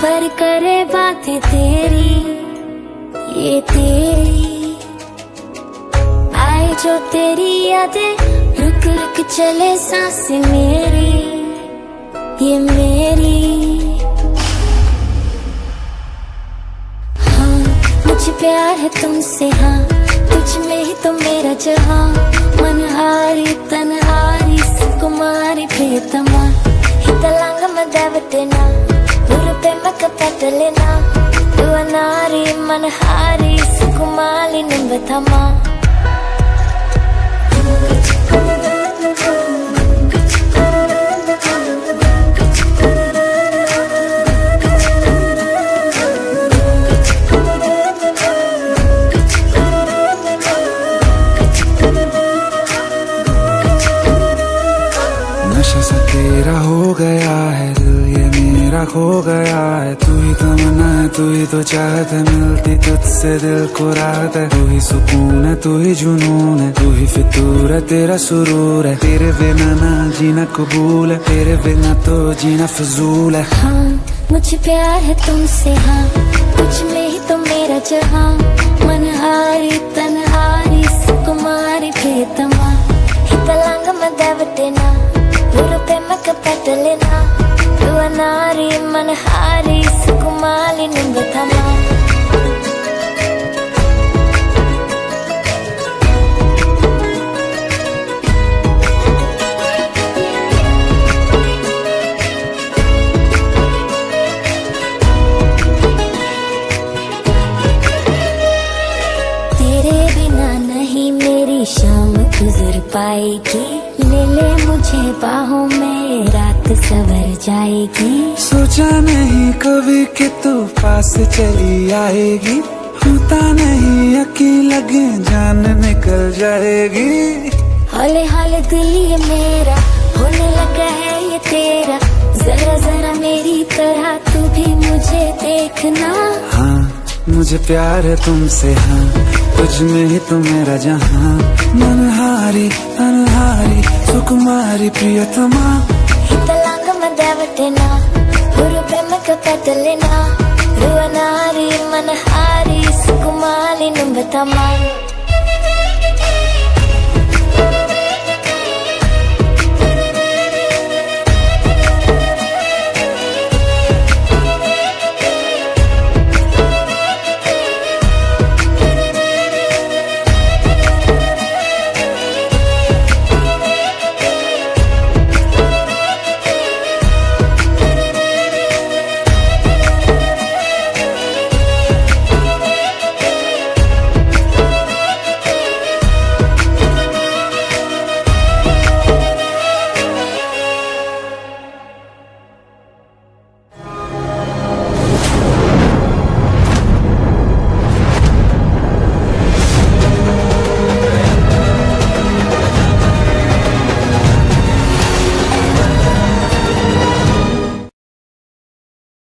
भर करे बातें तेरी, ये तेरी आए जो तेरी यादें, रुक रुक चले सांसें मेरी, ये मेरी। हाँ मुझे प्यार है तुमसे, हाँ तुझ में ही तो मेरा जहाँ, मनहारी तनहारी सुकुमारी प्रियतमा, हितलांग मदवटेना उरुपे मकपटलेना, दुअनारी मनहारी सुकुमाली निंबथमा। नशा सा तेरा हो गया है दिल ये मेरा खो गया है, तू ही तमन्ना है तू ही तो चाहत है, मिलती तुझसे दिल को राहत है, तू ही सुकून है तू ही जुनून है, तू ही फितूर है तेरा सुरूर है, तेरे बिना ना जीना कबूल है, तेरे बिना तो जीना फजूल है। हाँ मुझे प्यार है तुमसे, हाँ तुझ में ही तो मेरा जहाँ, मनहारी तनहारी सुकुमारी प्रियतमा, हितलांग मदवटेना उरुपे मकपटलेना, दुअनारी मनहारी सुकुमाली निंबथमा। तेरे बिना नहीं मेरी शाम गुजर पाएगी, ले ले मुझे बाहों में रात सवर जाएगी। सोचा नहीं कभी कि तू पास चली आएगी, होता नहीं यकीन लगे जान निकल जाएगी। हौले हौले दिल ये मेरा होने लगा है ये तेरा, जरा जरा मेरी तरह तू भी मुझे देखना। हाँ मुझे प्यार है तुमसे, हाँ तुझ में ही तो मेरा जहाँ, मनहारी अनहारी सुकुमारी प्रियतमा, हितलांग मदवटेना उरुपे मकपटलेना, दुअनारी मनहारी सुकुमाली निंबथमा।